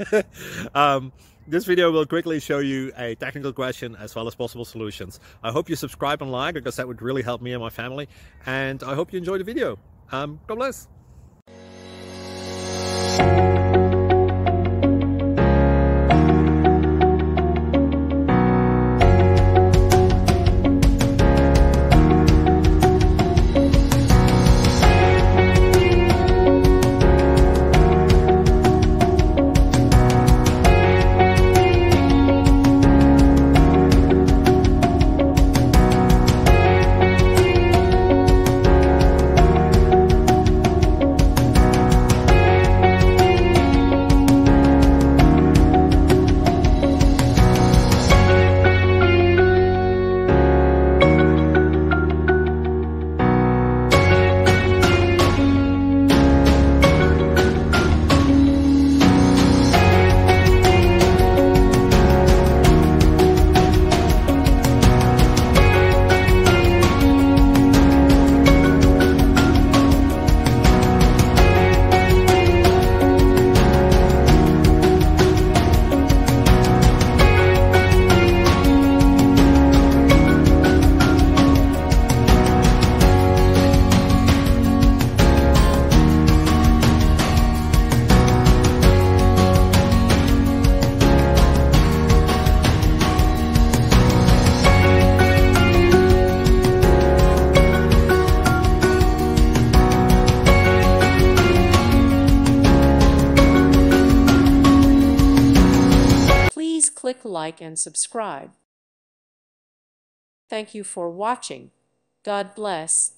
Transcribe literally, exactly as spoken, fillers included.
um, this video will quickly show you a technical question as well as possible solutions. I hope you subscribe and like, because that would really help me and my family. And I hope you enjoy the video. Um, God bless. Please click like and subscribe. Thank you for watching. God bless.